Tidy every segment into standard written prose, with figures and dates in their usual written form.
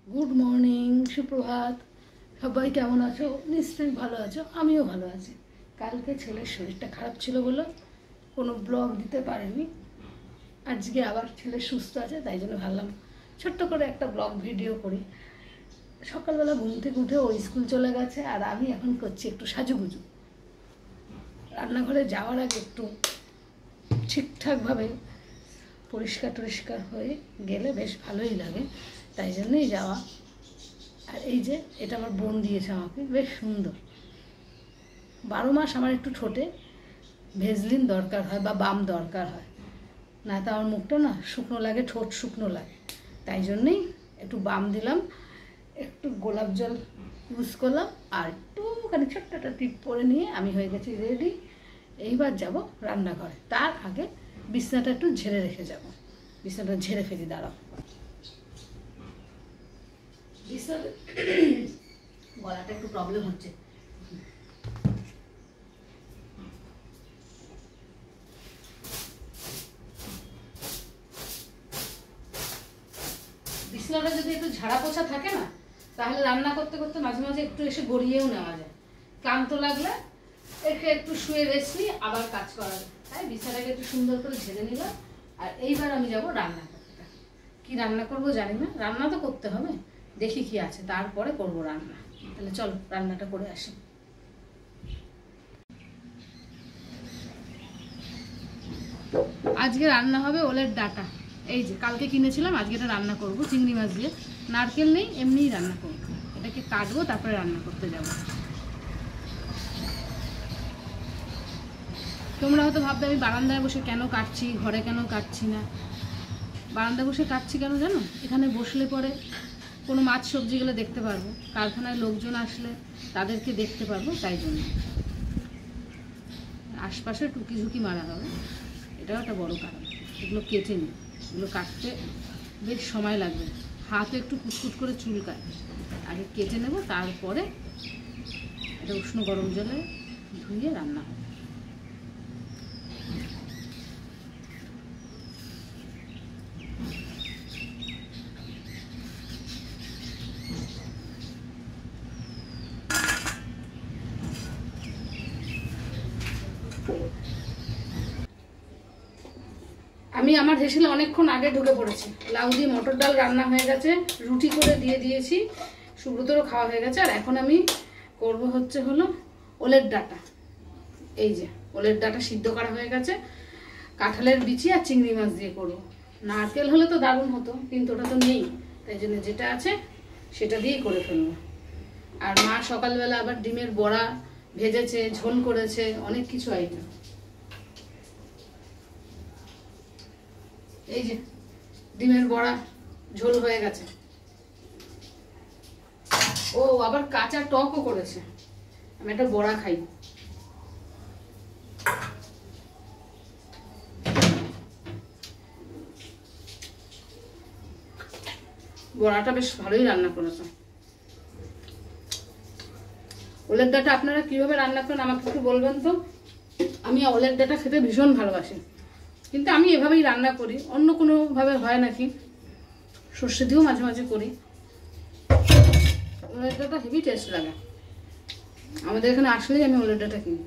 Good morning, সুপ্রভাত। সবাই কেমন আছো? নিশ্চয়ই ভালো আছো, আমিও ভালো আছি। কালকে ছেলের শরীরটা খারাপ ছিল বলে কোনো ব্লগ দিতে পারিনি। আজকে আবার ছেলে সুস্থ আছে, তাই জন্য ভাবলাম ছোট্ট করে একটা ব্লগ ভিডিও করি। সকালবেলা ঘুম থেকে উঠে ও স্কুল চলে গেছে, আর আমি এখন করছি একটু সাজুগুজু। রান্নাঘরে যাওয়ার আগে একটু ঠিকঠাকভাবে পরিষ্কার হয়ে গেলে বেশ ভালোই লাগে, তাই জন্যই যাওয়া। আর এই যে এটা আমার বোন দিয়েছে আমাকে, বেশ সুন্দর। 12 মাস আমার একটু ঠোঁটে ভেজলিন দরকার হয় বা বাম দরকার হয়, না তো আমার মুখটা না শুকনো লাগে, ঠোঁট শুকনো লাগে। তাই জন্যেই একটু বাম দিলাম, একটু গোলাপ জল ইউজ করলাম, আর একটুখানি ছোট্ট একটা টিপ পরে নিয়ে আমি হয়ে গেছি রেডি। এইবার যাব রান্নাঘরে। তার আগে বিছনাটা একটু ঝেড়ে রেখে যাব। বিছনাটা ঝেড়ে ফেলি, দাঁড়াও। বিছনাটা গলাটা একটু প্রবলেম হচ্ছে। বিছনাটা যদি একটু ঝাড়া পোছা থাকে না, তাহলে রান্না করতে করতে মাঝে মাঝে একটু এসে গড়িয়েও নেওয়া যায়। ক্লান্ত লাগলে একটু শুয়ে রেস্ট নিয়ে আবার কাজ করা যায়। তাই বিছানাটাকে একটু সুন্দর করে ঝেড়ে নিলাম। আর এইবার আমি যাব রান্না করতে। কি রান্না করবো জানি না, রান্না তো করতে হবে, দেখি কি আছে, তারপরে করবো রান্না। তাহলে চলো রান্নাটা করে আসি। আজকে রান্না হবে ওলের ডাটা। এই যে কালকে কিনেছিলাম, আজকে এটা রান্না করব চিংড়ি মাছ দিয়ে। নারকেল নেই, এমনিই রান্না করব। এটাকে কাটবো, তারপরে রান্না করতে যাব। তোমরা হয়তো ভাববে আমি বারান্দায় বসে কেন কাটছি, ঘরে কেন কাটছি না। বারান্দায় বসে কাটছি কেন জানো? এখানে বসলে পরে কোনো মাছ সবজিগুলো দেখতে পারবো, কারখানায় লোকজন আসলে তাদেরকে দেখতে পারবো, তাই জন্য। আশপাশে টুকি ঝুঁকি মারা হবে, এটাও একটা বড় কারণ। এগুলো কেটে নিই, এগুলো কাটতে বেশ সময় লাগবে, হাতে একটু কুটকুট করে চুলকায়। আগে কেটে নেব, তারপরে এটা উষ্ণ গরম জলে ধুয়ে রান্না হবে। আমি আমার হেসেলে অনেকক্ষণ আগে ঢুকে পড়েছি। লাউ দিয়ে মটর ডাল রান্না হয়ে গেছে, রুটি করে দিয়ে দিয়েছি, সুব্রতরও খাওয়া হয়ে গেছে। আর এখন আমি করব হলো ওলের ডাটা। এই যে ওলের ডাটা সিদ্ধ করা হয়ে গেছে, কাঁঠালের বিচি আর চিংড়ি মাছ দিয়ে করবো। নারকেল হলে তো দারুণ হতো, কিন্তু ওটা তো নেই, তাই জন্য যেটা আছে সেটা দিয়েই করে ফেলবো। আর মা সকালবেলা আবার ডিমের বড়া ভেজেছে, ঝোল করেছে, অনেক কিছু আইটেম। এই যে ডিমের বড়া ঝোল হয়ে গেছে। ও আবার কাঁচা টকও করেছে। আমি একটা বড়া খাই। বড়াটা বেশ ভালোই রান্না করেছে। ওলের ডাটা আপনারা কিভাবে রান্না করেন আমাকে একটু বলবেন তো। আমি ওলের ডাটা খেতে ভীষণ ভালোবাসি, কিন্তু আমি এভাবেই রান্না করি, অন্য কোনোভাবে হয় নাকি। সর্ষে দিয়েও মাঝে মাঝে করি। ওলের ডাটা হেভি টেস্ট লাগে। আমাদের এখানে আসলেই আমি ওলের ডাটা কিনি।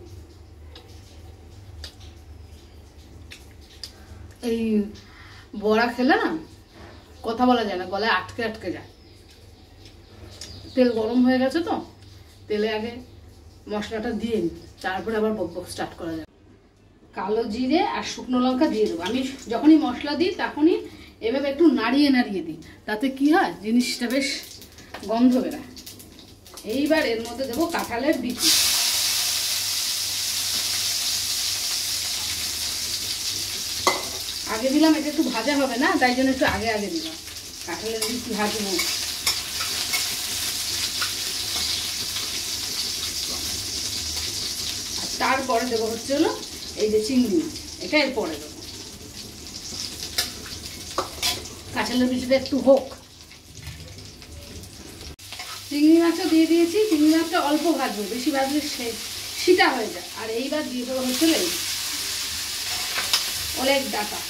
এই বড়া খেলে না কথা বলা যায় না, গলায় আটকে আটকে যায়। তেল গরম হয়ে গেছে তো, তেলে আগে মশলাটা দিয়ে নিই, তারপরে আবার বক বক স্টার্ট করা যায়। কালো জিরে আর শুকনো লঙ্কা দিয়ে দেবো। আমি যখনই মশলা দিই তখনই এভাবে একটু নাড়িয়ে নাড়িয়ে দিই, তাতে কি হয় জিনিসটা বেশ গন্ধ বেরোয়। এইবার এর মধ্যে দেবো কাঁঠালের বিচি। আগে দিলাম, এটা একটু ভাজা হবে না, তাই জন্য একটু আগে আগে দিলাম। কাঁঠালের বিচি ভাজবো। আর তারপরে দেবো হলো এই যে চিংড়ি মাছ, এটা এরপরে দেবো। কাঁঠালের বিচিটা একটু হোক। চিংড়ি মাছও দিয়ে দিয়েছি। চিংড়ি মাছটা অল্প ভাজবো, বেশি ভাজলে সিটা হয়ে যায়। আর এইবার দিয়ে দেবো ওলের ডাটা।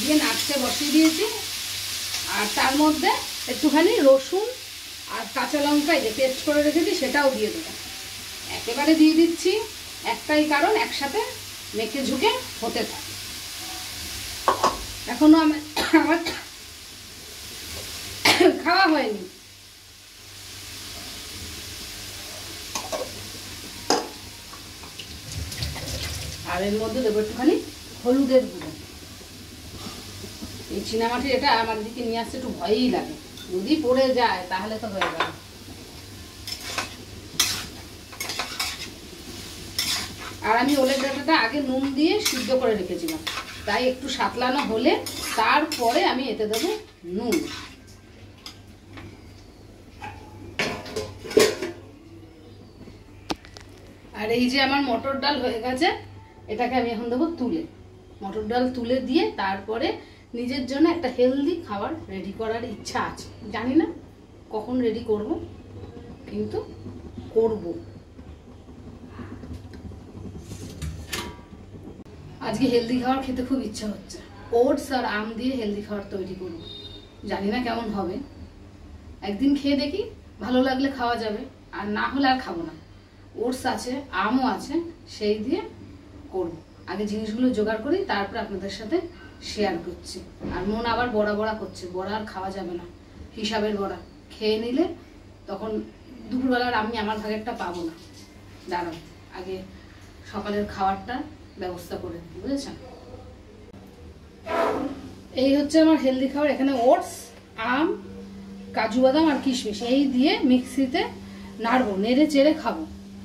দিয়ে নাড়তে বসিয়ে দিয়েছি। আর তার মধ্যে একটুখানি রসুন আর কাঁচা লঙ্কা যে পেস্ট করে রেখেছি সেটাও দিয়ে দেবো। একেবারে দিয়ে দিচ্ছি, একটাই কারণ একসাথে মেখে ঝুঁকে হতে থাকে। এখনো আমার খাওয়া হয়নি। আর এর মধ্যে দেবো একটুখানি হলুদের গুঁড়ো। এই চীনামাটির এটা আমার দিকে নিয়ে আসতে একটু ভয়ই লাগে, যদি পড়ে যায় তাহলে তো হয়ে যাবে। আর আমি ওলের ডাঁটাটা আগে নুন দিয়ে সিদ্ধ করে রেখেছিলাম, তাই একটু সাতলানো হলে তারপরে আমি এতে দেবো নুন। আর এই যে আমার মটর ডাল হয়ে গেছে, এটাকে আমি এখন দেবো তুলে। মটর ডাল তুলে দিয়ে তারপরে নিজের জন্য একটা হেলদি খাবার রেডি করার ইচ্ছা আছে। জানি না কখন রেডি করব, কিন্তু করব। আজকে হেলদি খাবার খেতে খুব ইচ্ছা হচ্ছে। ওটস আর আম দিয়ে হেলদি খাবার তৈরি করব। জানি না কেমন হবে, একদিন খেয়ে দেখি, ভালো লাগলে খাওয়া যাবে, আর না হলে আর খাবো না। ওটস আছে, আমও আছে, সেই দিয়ে করব। আগে জিনিসগুলো জোগাড় করি, তারপর আপনাদের সাথে শেয়ার করছি। আর মন আবার বড়া বড়া করছে, বড়া আর খাওয়া যাবে না, হিসাবের বড়া খেয়ে নিলে তখন দুপুরবেলার আমি আমার ভাগেরটা পাবো না। দাঁড়ান, আগে সকালের খাবারটা ব্যবস্থা করে দিই, বুঝেছেন? এই হচ্ছে আমার হেলদি খাবার। এখানে ওটস, আম, কাজু বাদাম আর কিশমিশ এই দিয়ে মিক্সিতে নাড়বো, নেড়ে চেড়ে খাবো।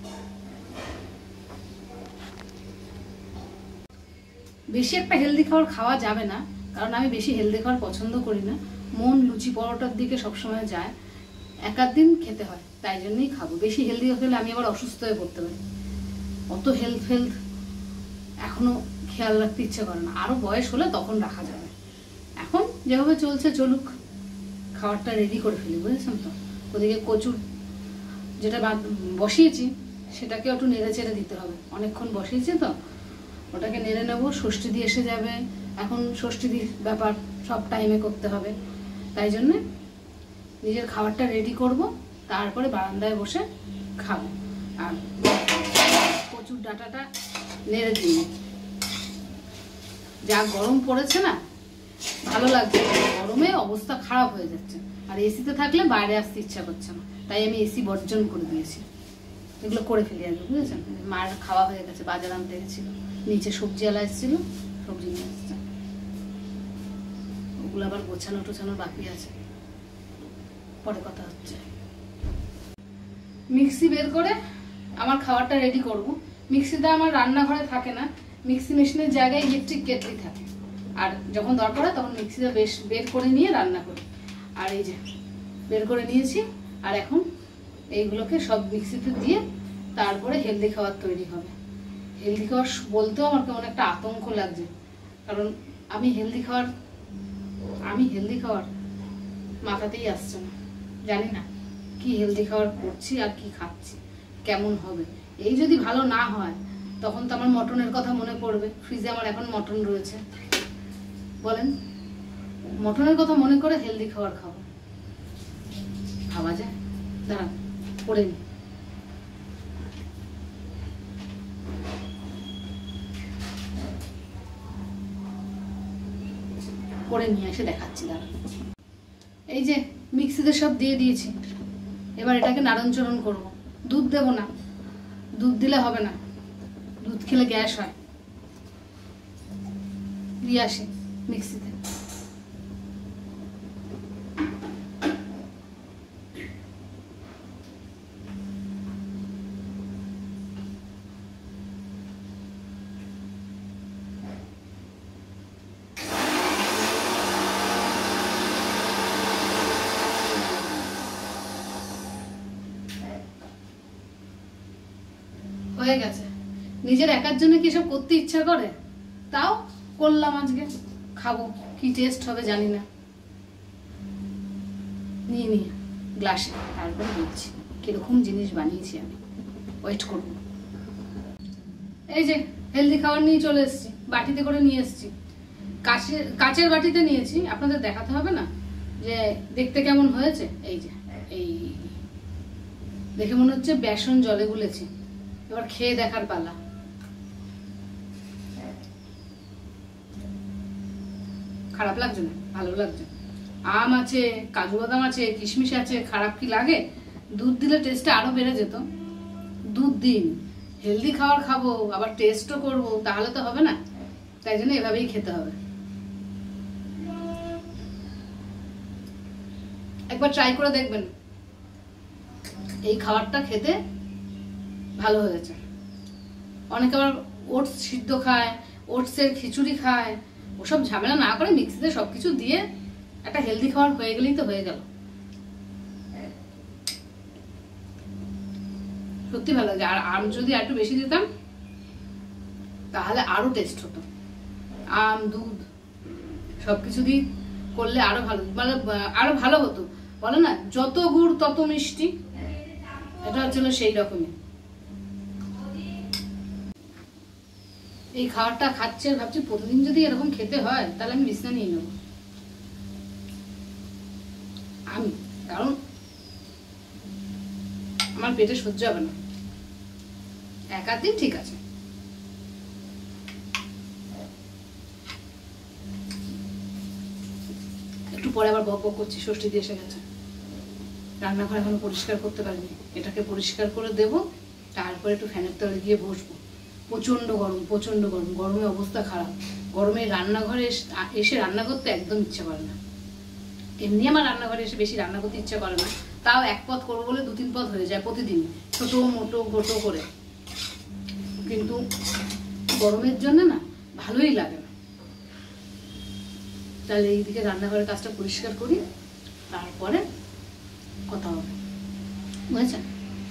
বেশি একটা হেলদি খাবার খাওয়া যাবে না, কারণ আমি বেশি হেলদি খাবার পছন্দ করি না। মন লুচি পরোটার দিকে সবসময় যায়, এক আধ দিন খেতে হয়, তাই জন্যই খাবো। বেশি হেলদি হলে আমি আবার অসুস্থ হয়ে পড়তে পারি। অত হেলথ এখনো খেয়াল রাখতে ইচ্ছে করে না, আরো বয়স হলে তখন রাখা যাবে। এখন যেভাবে চলছে চলুক, খাবারটা রেডি করে ফেলি, বুঝেছেন তো? ওদিকে কচুর যেটা বসিয়েছি সেটাকে একটু নেড়ে চেড়ে দিতে হবে, অনেকক্ষণ বসিয়েছি তো, ওটাকে নেড়ে নেবো। ষষ্ঠী দিয়ে এসে যাবে, এখন ষষ্ঠীর ব্যাপার সব টাইমে করতে হবে, তাই জন্যে নিজের খাবারটা রেডি করব, তারপরে বারান্দায় বসে খাবো। আর কচুর ডাঁটাটা নেড়ে দিই। যা গরম পড়েছে না, ভালো লাগছে, গরমে অবস্থা খারাপ হয়ে যাচ্ছে। আর এসিতে থাকলে বাইরে আসতে ইচ্ছা করছে না, তাই আমি এসি বর্জন করে দিয়েছি। এগুলো করে ফেলি আগে, বুঝেছেন? মায়ের খাওয়া হয়ে গেছে, বাজার আনতে গেছিল, নিচে সবজিওয়ালা এসেছিল, সবজি নিয়ে এসছে, ওগুলো আবার গোছানো টোছানো বাকি আছে, পরে কথা হচ্ছে। মিক্সি বের করে আমার খাবারটা রেডি করব। মিক্সিটা আমার রান্নাঘরে থাকে না, মিক্সি মেশিনের জায়গায় ইলেকট্রিক কেটলি থাকে, আর যখন দরকার হয় তখন মিক্সিটা বের করে নিয়ে রান্না করি। আর এই যে বের করে নিয়েছি, আর এখন এইগুলোকে সব মিক্সিতে দিয়ে তারপরে হেলদি খাবার তৈরি হবে। হেলদি খাবার বলতেও আমার কেমন একটা আতঙ্ক লাগছে, কারণ আমি হেলদি খাবার মাথাতেই আসছে না। জানি না কি হেলদি খাবার করছি আর কি খাচ্ছি, কেমন হবে। এই যদি ভালো না হয় তখন তো আমার মটনের কথা মনে পড়বে। ফ্রিজে আমার এখন মটন রয়েছে, বলেন মটনের কথা মনে করে হেলদি খাবার খাবো, ভাবা যায়? দাঁড়ান করে নি। করে নিয়ে এসে দেখাচ্ছি, দাঁড়ান। এই যে মিক্সিতে সব দিয়ে দিয়েছি, এবার এটাকে নাড়নচড়ন করবো। দুধ দেব না, দুধ দিলে হবে না, দুধ খেলে গ্যাস হয়। দিয়ে আসি মিক্সিতে। হয়ে গেছে। নিজের একার জন্য কি সব করতে ইচ্ছা করে, তাও করলাম আজকে। খাবো, কি টেস্ট হবে জানি না। নিয়ে নিয়ে গ্লাসে, তারপরে বলছি কিরকম জিনিস বানিয়েছি আমি। ওয়েট করব। এই যে হেলদি খাবার নিয়ে চলে এসেছি, বাটিতে করে নিয়ে এসেছি। কাচের বাটিতে নিয়েছি, আপনাদের দেখাতে হবে না যে দেখতে কেমন হয়েছে। এই যে এই দেখে মনে হচ্ছে বেসন জলে গুলেছে। এবার খেয়ে দেখার পালা। খারাপ লাগছে না, ভালো লাগছে। আম আছে, কাজু বাদাম আছে, কিশমিশ আছে, খারাপ কি লাগে? দুধ দিলে টেস্টটা আরো বেড়ে যেত। দুধ দিন, হেলদি খাবার খাবো, আবার টেস্টও করবো, তাহলে তো হবে না। তাই জন্য এভাবেই খেতে হবে। একবার ট্রাই করে দেখবেন, এই খাবারটা খেতে ভালো হয়েছে। অনেকে আবার ওটস সিদ্ধ খায়, ওটসের খিচুড়ি খায়, ওসব ঝামেলা না করে মিক্সিতে সবকিছু দিয়ে একটা হেলদি খাবার হয়ে গেলেই তো হয়ে গেল। সত্যি ভালো লাগে। আর আম যদি একটু বেশি দিতাম তাহলে আরো টেস্ট হতো। আম, দুধ সবকিছু দিয়ে করলে আরো ভালো, মানে আরো ভালো হতো। বলে না, যত গুড় তত মিষ্টি, এটা হচ্ছে সেই রকমই। এই খাবারটা খাচ্ছে, ভাবছি প্রতিদিন যদি এরকম খেতে হয় তাহলে আমি বিছনা নিয়ে নেব আমি, কারণ আমার পেটে সহ্য হবে না। এক আধ দিন ঠিক আছে। একটু পরে আবার বক বক করছি, ষষ্ঠী দিয়ে এসে গেছে। রান্নাঘর এখনো পরিষ্কার করতে পারিনি, এটাকে পরিষ্কার করে দেব, তারপরে একটু ফ্যানের তলে গিয়ে বসবো। প্রচন্ড গরম, প্রচন্ড গরম, গরমে অবস্থা খারাপ। গরমে রান্নাঘরে এসে রান্না করতে একদম ইচ্ছে করে না। এমনি আমার রান্নাঘরে এসে বেশি রান্না করতে ইচ্ছে করে না, তাও এক পদ করবো বলে 2-3 পদ হয়ে যায় প্রতিদিন, ছোট মোটো ঘটো করে। কিন্তু গরমের জন্য না ভালোই লাগে না। তাহলে এইদিকে রান্নাঘরের কাজটা পরিষ্কার করি, তারপরে কথা হবে, বুঝেছেন?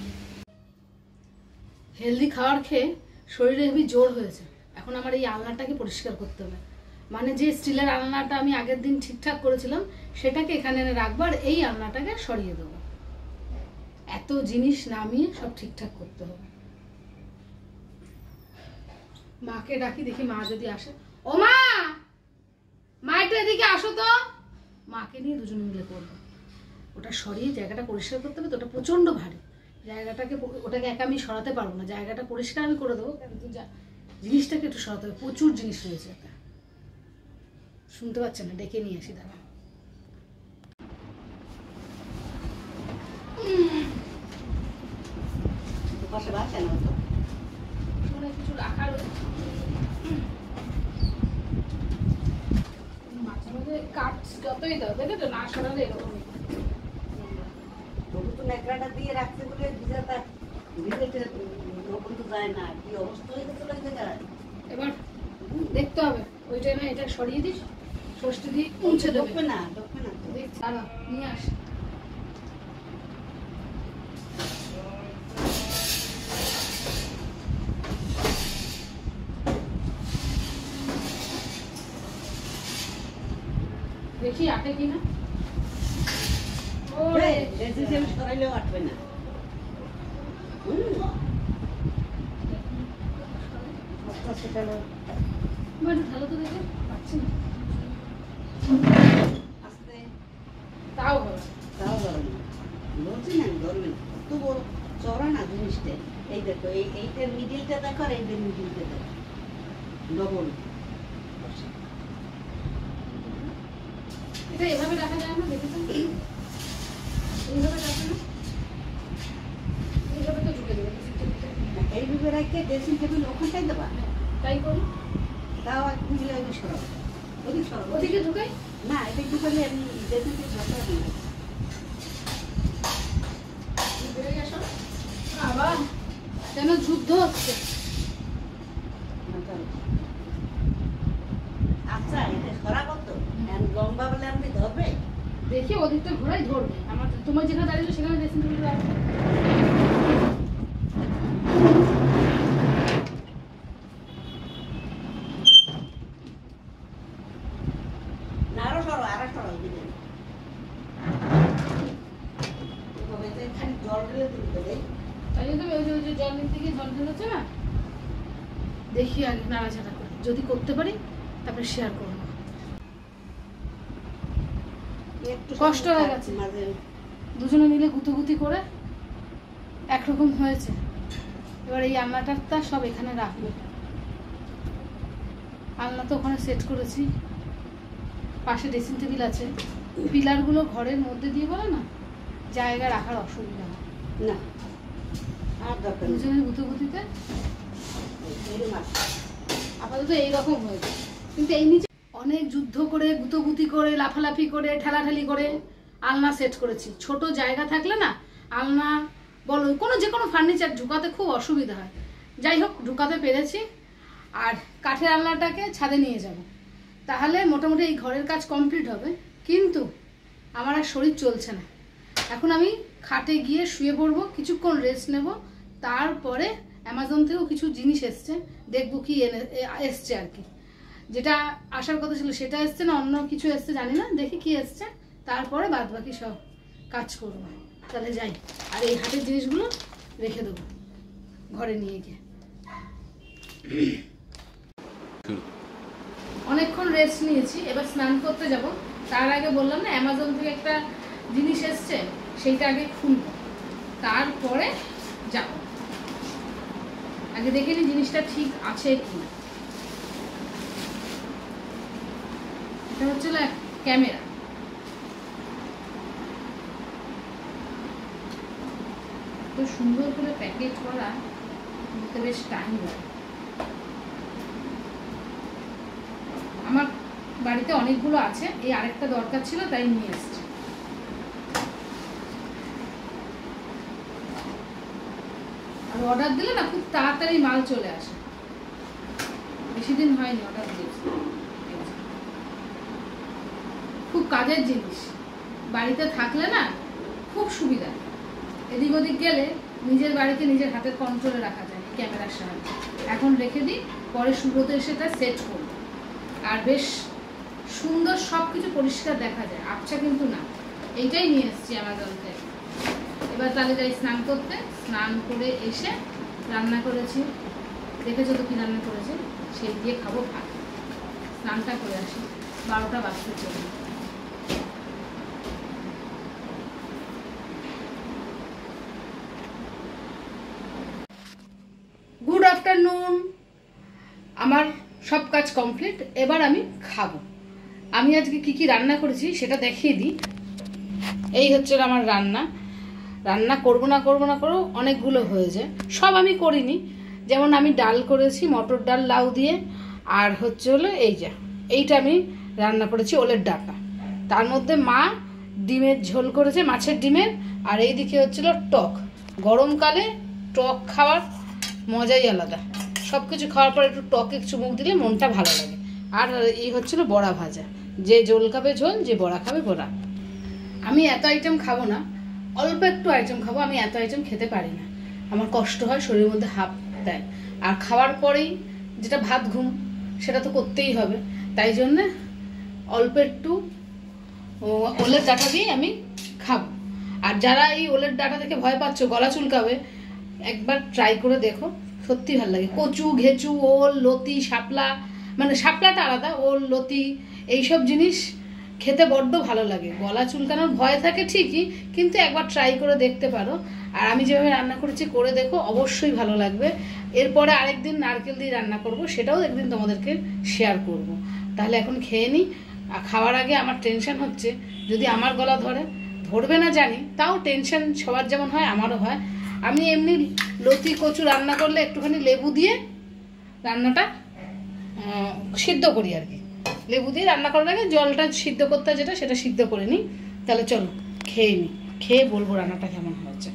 হেলদি খাবার খেয়ে শরীরে হেবি জোর হয়েছে। এখন আমার এই আলনাটাকে পরিষ্কার করতে হবে। মানে যে স্টিলের আলনাটা আমি আগের দিন ঠিকঠাক করেছিলাম সেটাকে এখানে এনে রাখবো, আর এই আলনাটাকে সরিয়ে দেবো। এত জিনিস নামিয়ে সব ঠিকঠাক করতে হবে। মাকে ডাকি, দেখি মা যদি আসে। ও মা, মা একটু এদিকে আসো তো। মাকে নিয়ে দুজন মিলে করবো। ওটা সরিয়ে জায়গাটা পরিষ্কার করতে হবে তো, ওটা প্রচন্ড ভারী জায়গাটাকে, ওটাকে একা আমি সরাতে পারবো না। জায়গাটা পরিষ্কার আমি করে দেবো, কিন্তু জিনিসটাকে একটু সরাতে হবে। প্রচুর জিনিস রয়েছে। একটা শুনতে পাচ্ছেন না, ডেকে নিয়ে আসি দাঁড়া। কিছু রাখার মাঝে মাঝে কাঠ যতই দাও, দেখে তো না সরালে এরকমই। ন্যাকড়াটা দিয়ে রাখতে বলে ভিজাটা ভিজেতে লোকন তো যায় না, কি অবস্থা হয়ে গেছে লাগছে তারা। এবার দেখতে হবে, ওইটা না এটা সরিয়ে দিস, ষষ্ঠী দিয়ে মুছে দেবে না, ঢোকবে না। দেখ দাঁড়া, নিয়ে আস। দেখি আটে কিনা। ওরে রেজিস্ট্রেশন সরাইলেও আটবে না। ভালো তো দেখে পাচ্ছি না। আস্তে তাও হবে, তাও ধরবে না, বলছি না ধরবে না। কত বড় চড়া না জিনিসটা। এই দেখো, এইটার মিডিলটা দেখো, আর এইটার মিডিলটা দেখো, ডবল। এটা এভাবে রাখা যায় না, দেখেছেন? এইভাবে রাখা না, এইভাবে তো ঢুকে দেবে। এইভাবে রাখতে ড্রেসিং টেবিল ওখানটাই দেবা, তাই করি। তাও এক মিলে ওই সরাও, ওদিক সরাও। ওদিকে ঢুকাই না, এটা ঢুকালে আমি ড্রেসিং টেবিল ঝাপড়া দিই। আবার যেন যুদ্ধ হচ্ছে। আচ্ছা, এটা সরাবো তো, লম্বা বলে আপনি ধরবে। দেখি ওদিকটা ঘোরাই ধরবে। আমার তোমার যেখানে দাঁড়িয়েছো সেখানে ড্রেসিং টেবিল রাখবে। না, আরো সরো, আরো সরো দিকে। খালি জল ঢেলে তুলতে দেয়। তাই জন্য ওই যে জল নিতে গিয়ে জল ঢেলেছে না, দেখি আগে নাড়াচাড়া করে, যদি করতে পারি তারপরে শেয়ার করবো। একটু কষ্ট হয়ে গেছে। মাঝে দুজনে মিলে গুতুগুতি করে একরকম হয়েছে। এবার এই আলনাটা সব এখানে রাখবো। আলনা তো ওখানে সেট করেছি, পাশে ড্রেসিং টেবিল আছে। পিলারগুলো ঘরের মধ্যে দিয়ে বলে না জায়গা রাখার অসুবিধা হয় না, আর দরকার নেই। দুজনের গুতুগুতিতে আপাতত এইরকম হয়েছে। কিন্তু এই নিচে অনেক যুদ্ধ করে গুতোগুতি করে লাফালাফি করে ঠেলাঠেলি করে আলনা সেট করেছি। ছোট জায়গা থাকলে না আলনা বলো কোনো যে কোনো ফার্নিচার ঢুকাতে খুব অসুবিধা হয়। যাই হোক ঢুকাতে পেরেছি। আর কাঠের আলনাটাকে ছাদে নিয়ে যাব, তাহলে মোটামুটি এই ঘরের কাজ কমপ্লিট হবে। কিন্তু আমার আর শরীর চলছে না। এখন আমি খাটে গিয়ে শুয়ে পড়বো, কিছুক্ষণ রেস্ট নেব। তারপরে অ্যামাজন থেকেও কিছু জিনিস এসছে, দেখবো কি এসছে আর কি। যেটা আসার কথা ছিল সেটা এসছে না অন্য কিছু এসছে জানি না, দেখি কি এসছে। তারপরে বাদ বাকি সব কাজ করবো। তাহলে যাই, আর এই হাতের জিনিসগুলো রেখে দেবো ঘরে নিয়ে গিয়ে। অনেকক্ষণ রেস্ট নিয়েছি, এবার স্নান করতে যাব। তার আগে বললাম না অ্যামাজন থেকে একটা জিনিস এসছে, সেইটা আগে খুলব, তারপরে যাব। আগে দেখে নি জিনিসটা ঠিক আছে কি। এটা হচ্ছে ক্যামেরা। তো সুন্দর করে প্যাকেট করা, বেশ টাইম লাগে। আমার বাড়িতে অনেকগুলো আছে, এই আরেকটা দরকার ছিল তাই নিয়ে এসেছি। আর অর্ডার দিলে না খুব তাড়াতাড়ি মাল চলে আসে, বেশি দিন হয়নি অর্ডার দিয়েছি। খুব কাজের জিনিস, বাড়িতে থাকলে না খুব সুবিধা। এদিক ওদিক গেলে নিজের বাড়িতে নিজের হাতের কন্ট্রোলে রাখা যায় ক্যামেরার সাহায্যে। এখন রেখে দিই, পরে সুব্রত এসে এটা সেট করব। আর বেশ সুন্দর সব কিছু পরিষ্কার দেখা যায়, আচ্ছা কিন্তু না। এইটাই নিয়ে এসেছি অ্যামাজন থেকে। এবার তাহলে যাই স্নান করতে। স্নান করে এসে রান্না করেছি, দেখেছো তো কি রান্না করেছি, সেই দিয়ে খাবো ভাত। স্নানটা করে আসি, 12টা বাজতে চলবে। Good afternoon. আমার সব কাজ কমপ্লিট, এবার আমি খাবো। আমি আজকে কি কি রান্না করেছি সেটা দেখিয়ে দিই। এই হচ্ছে আমার রান্না। রান্না করবো না করো অনেকগুলো হয়েছে, সব আমি করিনি। যেমন আমি ডাল করেছি, মটর ডাল লাউ দিয়ে। আর হচ্ছে হলো এইটা আমি রান্না করেছি ওলের ডাটা। তার মধ্যে মা ডিমের ঝোল করেছে, মাছের ডিমের। আর এইদিকে হচ্ছিল টক। গরমকালে টক খাওয়ার মজাই আলাদা। সব কিছু খাওয়ার পর একটু টকে চুমুক দিলে মনটা ভালো লাগে। আর এই হচ্ছিল বড়া ভাজা, যে ঝোল খাবে ঝোল, যে বড়া খাবে বড়া। আমি এত আইটেম খাবো না, অল্প একটু আইটেম খাবো। আমি এত আইটেম খেতে পারি না, আমার কষ্ট হয়, শরীরের মধ্যে হাঁপ দেয়। আর খাওয়ার পরেই যেটা ভাত ঘুম, সেটা তো করতেই হবে। তাই জন্যে অল্প একটু ওলের ডাঁটা দিয়ে আমি খাবো। আর যারা এই ওলের ডাঁটা দেখে ভয় পাচ্ছ, গলা চুলকাবে, একবার ট্রাই করে দেখো, সত্যি ভালো লাগে। কচু, ঘেঁচু, ওল, লতি, শাপলা, মানে শাপলাটা আলাদা, ওল, লতি, এইসব জিনিস খেতে বড্ড ভালো লাগে। গলা চুলকানোর ভয় থাকে ঠিকই, কিন্তু একবার ট্রাই করে দেখতে পারো। আর আমি যেভাবে রান্না করেছি করে দেখো, অবশ্যই ভালো লাগবে। এরপরে আরেকদিন নারকেল দিয়ে রান্না করব, সেটাও একদিন তোমাদেরকে শেয়ার করব। তাহলে এখন খেয়ে নিই। আর খাওয়ার আগে আমার টেনশন হচ্ছে, যদি আমার গলা ধরবে না জানি, তাও টেনশন সবার যেমন হয় আমারও হয়। আমি এমনি লতি কচু রান্না করলে একটুখানি লেবু দিয়ে রান্নাটা সিদ্ধ করি আর কি। লেবু দিয়ে রান্না করার আগে জলটা সিদ্ধ করতে হয়, সেটা সিদ্ধ করে নিই। তাহলে চলো খেয়ে নিই, খেয়ে বলবো রান্নাটা কেমন হয়েছে।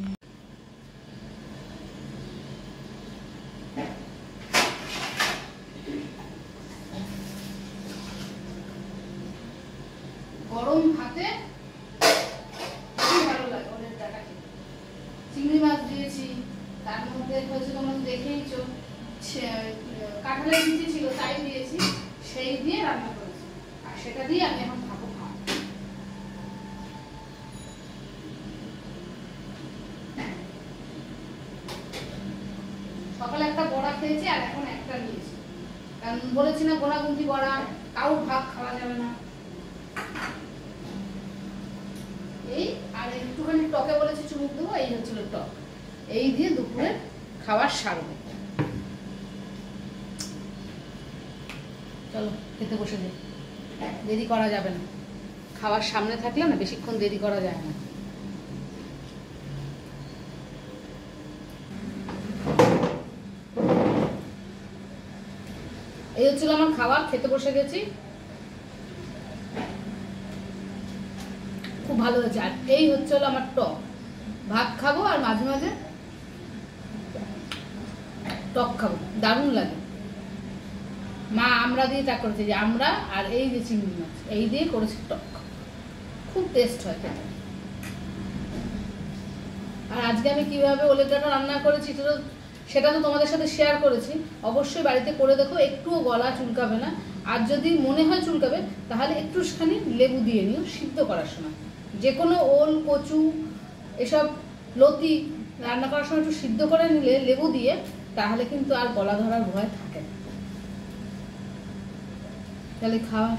গরম ভাতে ভালো লাগে ওলের ডাঁটা খেতে। চিংড়ি মাছ দিয়েছি, তার মধ্যে হচ্ছে তোমরা দেখেইছো কাঁঠালের বিচি ছিল তাই দিয়েছি, সেই দিয়ে রান্না করেছি। আর সেটা দিয়ে আমি এখন খাবো ভাত। সকালে একটা বড়া খেয়েছি, আর এখন একটা নিয়েছি, কারণ বলেছি না গোনাগুন্তি বড়া কারোর ভাত খাওয়া যাবে না। এই আর একটুখানি টকে বলেছি চুমুক দেবো, এই হচ্ছিল টক। এই দিয়ে দুপুরে খাবার সারবো। চলো খেতে বসে যাই, দেরি করা যাবে না। খাবার সামনে থাকলে না বেশিক্ষণ দেরি করা যায় না। এই হচ্ছিল আমার খাবার, খেতে বসে গেছি, খুব ভালো হয়েছে। আর এই হচ্ছে হলো আমার টক, ভাত খাবো আর মাঝে মাঝে টক খাবো, দারুণ লাগে। মা আমরা দিয়ে তা করেছে, যে আমরা আর এই যে চিংড়ি মাছ এই দিয়ে করেছে টক, খুব টেস্ট হয় খেতে। আর আজকে আমি কিভাবে ওলের ডাঁটা রান্না করেছি সেটা তো তোমাদের সাথে শেয়ার করেছি। অবশ্যই বাড়িতে করে দেখো, একটুও গলা চুলকাবে না। আর যদি মনে হয় চুলকাবে তাহলে একটুখানি লেবু দিয়ে নিও সিদ্ধ করার সময়। যে কোনো ওল, কচু, এসব লতি রান্না করার সময় একটু সিদ্ধ করে নিলে লেবু দিয়ে, তাহলে কিন্তু আর গলা ধরার ভয় থাকে না। তাহলে খাওয়া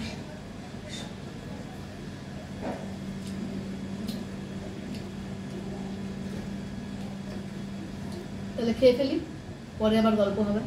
তাহলে খেয়ে ফেলি, পরে আবার গল্প হবে।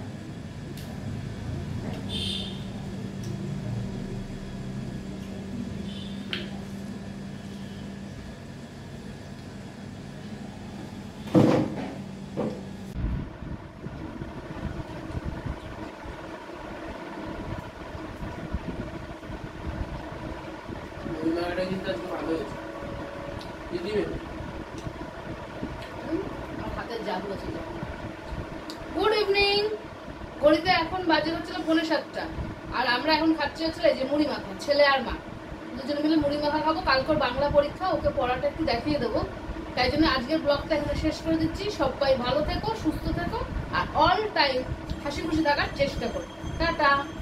Good evening. ঘড়িতে এখন বাজে হচ্ছিল 6:45, আর আমরা এখন খাচ্ছি হচ্ছিল এই যে মুড়ি মাখা। ছেলে আর মা দুজনে মিলে মুড়ি মাখা খাবো। কালকের বাংলা পরীক্ষা, ওকে পড়াটা একটু দেখিয়ে দেবো, তাই জন্য আজকের ব্লগটা এখানে শেষ করে দিচ্ছি। সবাই ভালো থেকো, সুস্থ থেকো, আর অল টাইম হাসি খুশি থাকার চেষ্টা করো। টাটা।